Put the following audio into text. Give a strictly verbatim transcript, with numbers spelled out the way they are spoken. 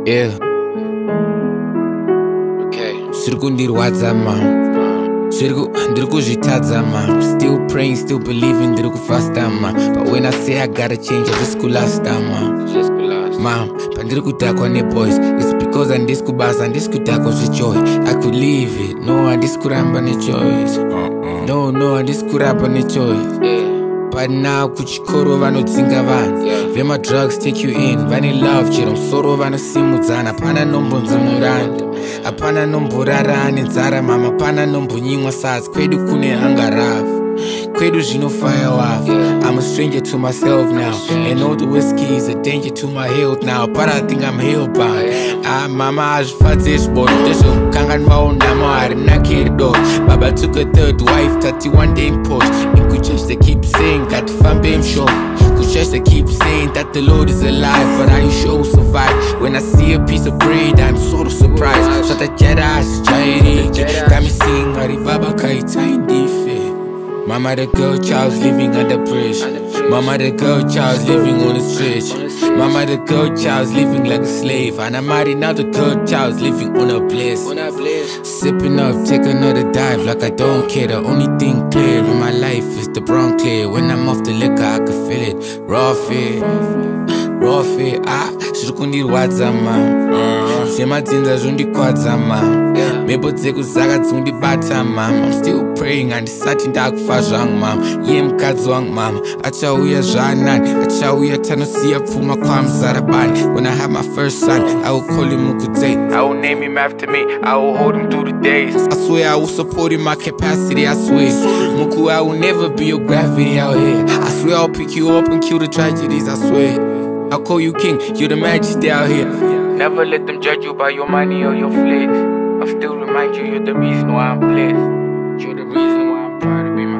Yeah. Okay. Shirku ndirwadza man. Shirku ndiriku zvitadza man. Still praying, still believing, ndiriku fasta man. But when I say I gotta change, I just could last time man. Just could last. Man, pandiriku takwa ne boys. It's because I ndisku basa, and ndisku takwa joy. I could leave it. No, I ndisku ramba ne choice. No, no, I ndisku ramba ne choice. Yeah. But now kuchikoro vanodzinga vanhu vema drugs take you in vane love chero musoro vanosimudzana hapana nombonzi muranda hapana nomborara nenzara mama hapana nombonyimwa sadzi kwedu kune hangarafu kwedu zvino fire waff I'm a stranger to myself now and all the whiskey is a danger to my health now but I think I'm hellbound ah mama hazvifadze zviboro ndezvokukanganwawo nhamo harina kerido baba took a third wife thirty-one day in port in kuchurch they keep saying ngatifambe emshoko kuchurch they keep saying that the Lord is alive but are you sure we'll survive when I see a piece of bread I'm sort of surprised zvatajada hazvijairike got me singing ari baba kaita indife. Mama the girl child's living under pressure. Mama the girl child's living on a stretch. Mama the girl child's living like a slave. And I'm married now the girl child's living on a bliss. Sipping up, take another dive like I don't care. The only thing clear in my life is the brown clear. When I'm off the liquor I can feel it. Raw fit, raw fit. Ah, zvikundirwadza man. Zvemadzinza zvondikwadza man. Mhepo dzekuzaka dzondibata man. I'm still praying handisati ndakufa zvangu mama iye mukadzi wangu mama achauya zvaanani achauya tanosiya pfuma kwamuzarabani when I have my first son I will call him Mukudze I will name him after me I will hold him through the days I swear I will support him my capacity I swear Muku I will never be your gravity out here I swear I'll pick you up and kill the tragedies I swear I'll call you king you're the majesty out here never let them judge you by your money or your flesh I'll still remind you you're the reason why I'm blessed You're the reason why I'm proud to be my